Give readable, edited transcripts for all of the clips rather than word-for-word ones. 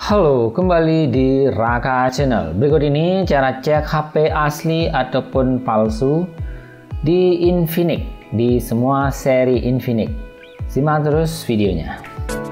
Halo, kembali di Raka Channel. Berikut ini cara cek HP asli ataupun palsu di Infinix, di semua seri Infinix. Simak terus videonya.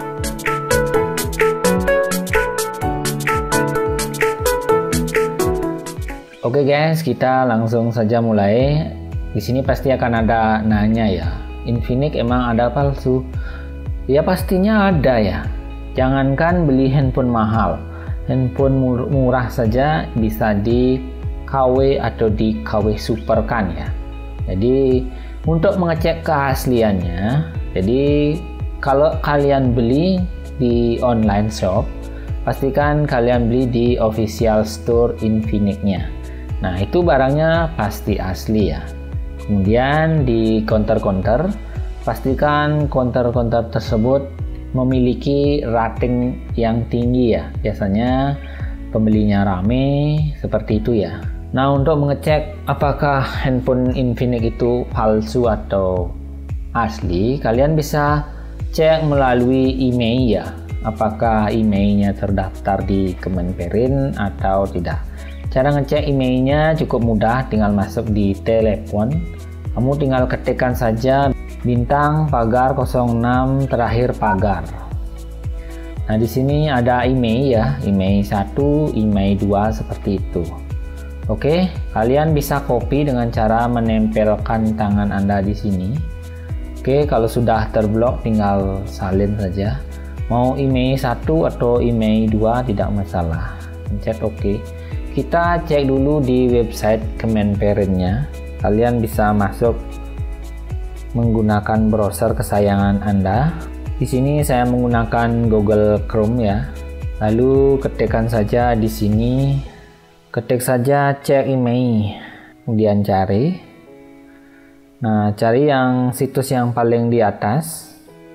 Oke guys, kita langsung saja mulai. Di sini pasti akan ada nanya ya, Infinix emang ada palsu? Ya pastinya ada ya. Jangankan beli handphone mahal, handphone murah saja bisa di KW atau di KW Super kan ya. Jadi untuk mengecek keasliannya, jadi kalau kalian beli di online shop, pastikan kalian beli di official store Infinix-nya. Nah itu barangnya pasti asli ya. Kemudian di counter-counter, pastikan counter-counter tersebut memiliki rating yang tinggi ya. Biasanya pembelinya rame seperti itu ya. Nah untuk mengecek apakah handphone Infinix itu palsu atau asli, kalian bisa cek melalui email ya, apakah emailnya terdaftar di Kemenperin atau tidak. Cara ngecek emailnya cukup mudah, tinggal masuk di telepon, kamu tinggal ketikkan saja bintang pagar 06 terakhir pagar. Nah di sini ada email ya, email 1, email 2 seperti itu. Oke, kalian bisa copy dengan cara menempelkan tangan Anda di sini. Oke, kalau sudah terblok tinggal salin saja. Mau email 1 atau email 2 tidak masalah. Pencet oke. Kita cek dulu di website Kemenperin-nya. Kalian bisa masuk menggunakan browser kesayangan Anda. Di sini saya menggunakan Google Chrome ya. Lalu ketikkan saja di sini, ketik saja cek email, kemudian cari. Nah, cari yang situs yang paling di atas.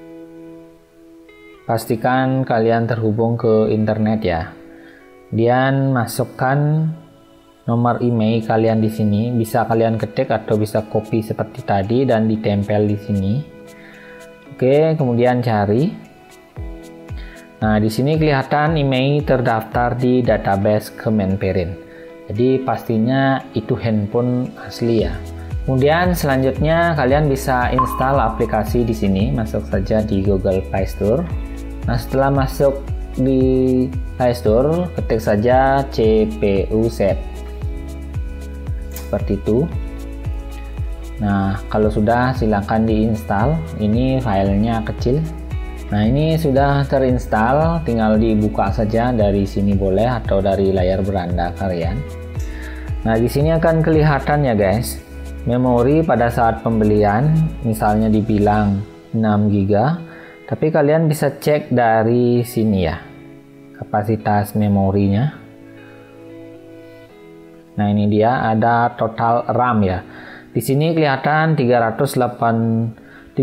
Pastikan kalian terhubung ke internet ya. Kemudian masukkan nomor email kalian di sini, bisa kalian ketik atau bisa copy seperti tadi dan ditempel di sini. Oke, kemudian cari. Nah, di sini kelihatan email terdaftar di database Kemenperin. Jadi pastinya itu handphone asli ya. Kemudian selanjutnya kalian bisa install aplikasi di sini, masuk saja di Google Play Store. Nah, setelah masuk di Play Store, ketik saja CPU set. Seperti itu. Nah kalau sudah silahkan diinstal. Ini filenya kecil. Nah ini sudah terinstall, tinggal dibuka saja dari sini boleh atau dari layar beranda kalian. Nah di sini akan kelihatan ya guys, memori pada saat pembelian misalnya dibilang 6 GB, tapi kalian bisa cek dari sini ya kapasitas memorinya. Nah ini dia, ada total RAM ya. Di sini kelihatan 3821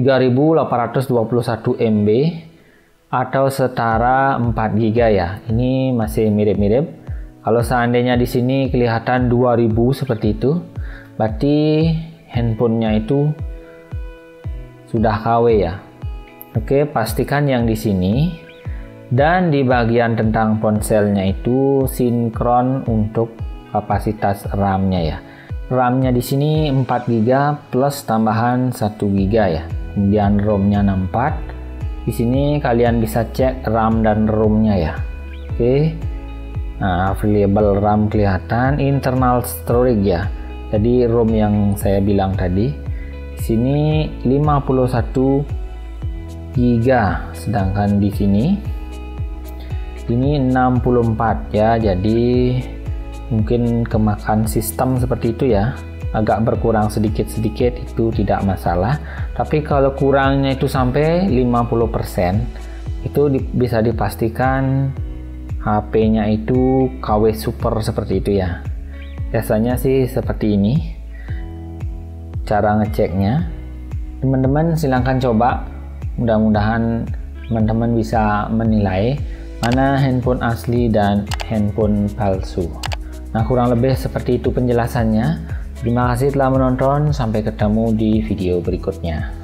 MB atau setara 4 GB ya. Ini masih mirip-mirip. Kalau seandainya di sini kelihatan 2000 seperti itu, berarti handphonenya itu sudah KW ya. Oke, pastikan yang di sini. Dan di bagian tentang ponselnya itu sinkron untuk kapasitas RAM-nya ya. RAM-nya di sini 4 GB plus tambahan 1 GB ya. Kemudian ROM-nya 64. Di sini kalian bisa cek RAM dan ROM-nya ya. Oke. Nah, available RAM kelihatan, internal storage ya. Jadi ROM yang saya bilang tadi di sini 51 GB, sedangkan di sini ini 64 ya. Jadi mungkin kemakan sistem seperti itu ya, agak berkurang sedikit-sedikit itu tidak masalah. Tapi kalau kurangnya itu sampai 50%, itu bisa dipastikan HP-nya itu KW Super seperti itu ya. Biasanya sih seperti ini cara ngeceknya. Teman-teman silahkan coba, mudah-mudahan teman-teman bisa menilai mana handphone asli dan handphone palsu. Nah kurang lebih seperti itu penjelasannya. Terima kasih telah menonton, sampai ketemu di video berikutnya.